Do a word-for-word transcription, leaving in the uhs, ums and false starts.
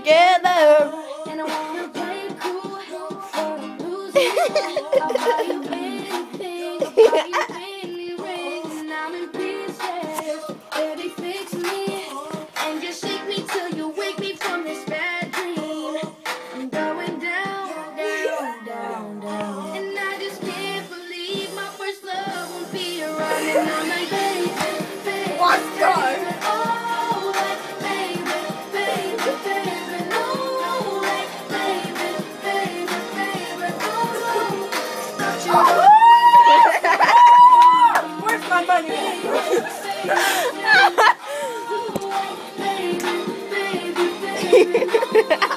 together. And I wanna play it cool for the losing. I'll buy you anything, I'll buy you any ring, and I'm in pieces. Baby, fix me and just shake me till you wake me from this bad dream. I'm going down, down, down, down, and I just can't believe my first love won't be around. And I'm like, baby, baby, Let's go. baby, oh, like, baby, baby, baby, no, like, baby, baby, baby, oh, don't you know? Where's my money? Baby, baby, baby, baby.